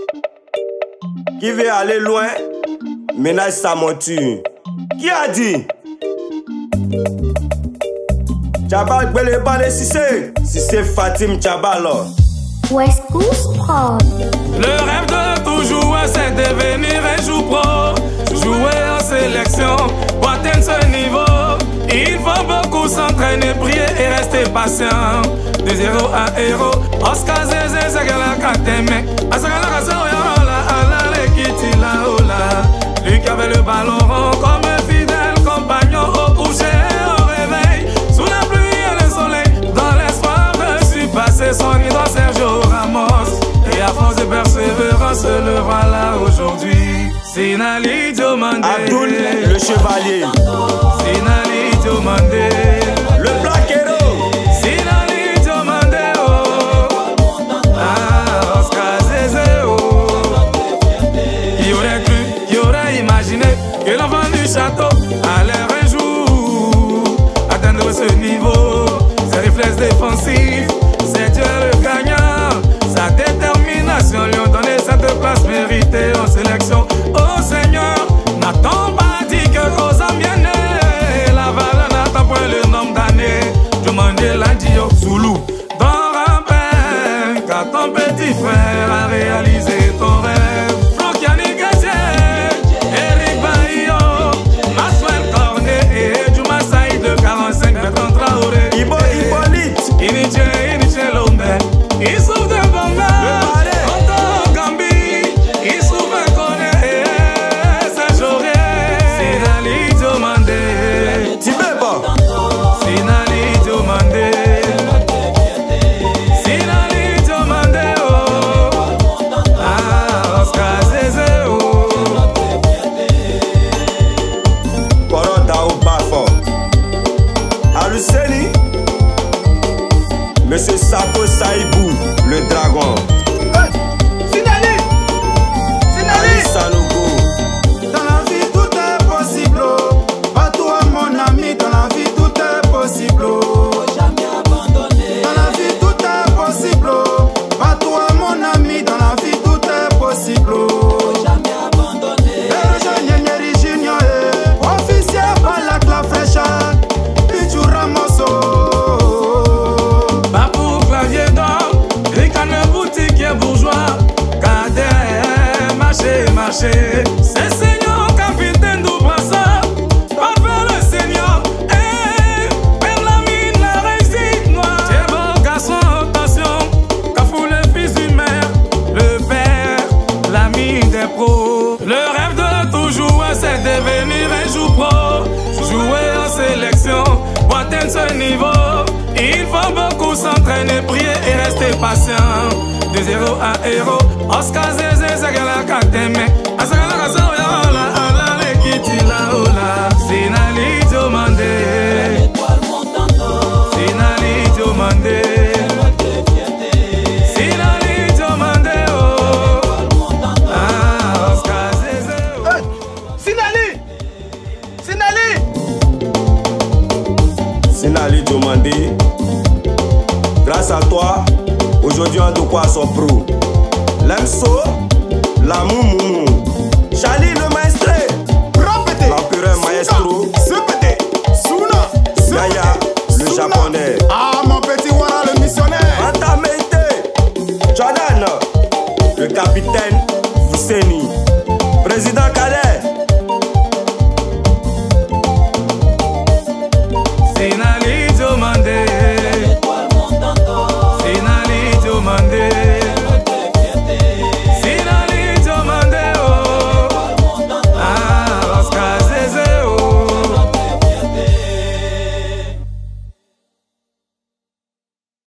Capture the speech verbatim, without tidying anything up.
Qui veut aller loin, ménage sa monture. Qui a dit? Tchaba Gbele Bale Cissé, Cissé Fatim Tchabalo. West Coast Prod. Le rêve de tout jouer, c'est devenir un joue pro. Jouer en sélection pour atteindre ce niveau. Il faut beaucoup s'entraîner, prier et rester patient. De zéro à héros, Oscar Zézé, Zagala Kateme, Asagala Kasoyola, Ala Lekiti Laola. Lui qui avait le ballon rond comme un fidèle compagnon au coucher, au réveil, sous la pluie et le soleil. Dans l'espoir, je suis passé son idole Sergio Ramos. Et à force de persévérance, le voilà aujourd'hui. Sinali Diomandé, Abdoul le chevalier, Sinali Diomandé, le Black Hero, Sinali Diomandé, oh, ah, Oscar Zézé, oh. Qui aurait cru, qui aurait imaginé que l'enfant du château allait un jour atteindre ce niveau. Ses réflexes défensifs, c'est Dieu le gagnant. Sa détermination lui ont donné cette place méritée en sélection. Oh Seigneur, n'attends pas dit que aux amiens la valeur n'attend point le nombre d'années. Demandez la Dio Zoulou dans Rampin, car ton petit frère a réalisé ton rêve. Franck-Yannick Gazier, Eric Baillot, Maxwell Cornet et Juma Saïd de quarante-cinq mètres en Traoré. Ibo Hippolyte, Initié, Initié Lombe, il souffre de Bonga, Anto Gambi, il souffre de Cornet et Saint-Joré. Sinali Diomandé, Tibeba, Sinali Diomandé, Sinali Diomandé, oh, ah, Oscar Zézé, oh. Korota ou Bafo, Aluseni, Monsieur Sako Saïbou, le dragon. Sinali, Sinali. Sanogo, Dans la vie tout est possible. Pas toi mon ami, dans la vie tout est possible. Jamais abandonné. Dans la vie tout est possible. Pas toi mon ami, dans la vie tout est possible. Jamais abandonné. Le jeune Junior, officier par la clave fraîche, Pichu Ramoso. Babou clavier d'or, ricane boutiquier bourgeois, cadet, marché, marché. C'est Seigneur, capitaine du brassard, parfait le Seigneur, eh, père la mine, la réussite noire. C'est bon garçon, attention, Cafou le fils du maire, le père, l'ami des pros. Le rêve de tout joueur, c'est devenir un joue pro. Jouer en sélection, pour atteindre ce niveau. Il faut beaucoup s'entraîner, prier et rester patient. De zéro à héros, Oscar Zézé, Zagala Kateme, Asagala Kasoyola, Ala Lekiti Laola. Sinali Diomandé, Sinali Diomandé, Sinali Diomandé, oh, ah, Oscar Zézé, oh. Sinali, Sinali. Sinali Diomandé. Grâce à toi, aujourd'hui on a de quoi son pro. L'Emso, la Moumoumou, Charlie le maestro, Répétez. l'empereur maestro, Répétez. Souna. Yaya le japonais, Ah, mon petit Wara le missionnaire. Antamete, Jordan, le capitaine Fousseni, président Kader.